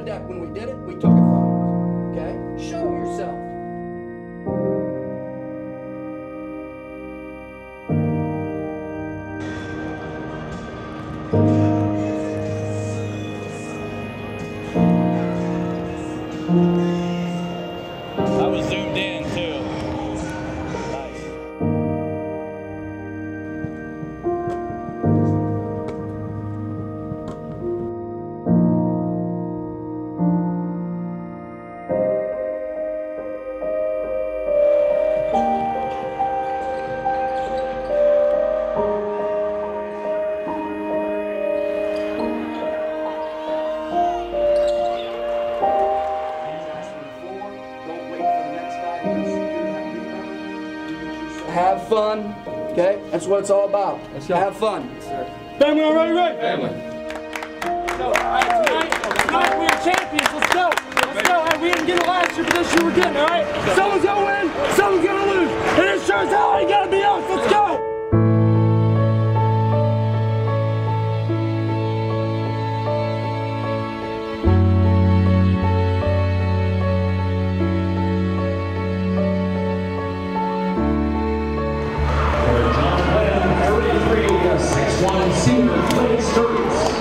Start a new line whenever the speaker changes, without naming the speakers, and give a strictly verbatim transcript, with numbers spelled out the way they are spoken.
on deck. When we did it, we took it from you. Okay? Show yourself.
I was zoomed in too. Nice.
Have fun, okay? That's what it's all about.
Let's go.
Have fun.
Yes, sir.
Family already ready?
Family.
So, all right, tonight, tonight we are champions. Let's go. Let's go. All right, we didn't get it last year, but this year we're getting it, all right? Someone's gonna win, someone's gonna lose. And it sure as hell ain't gotta be us. Let's go.
six one senior Sturtz.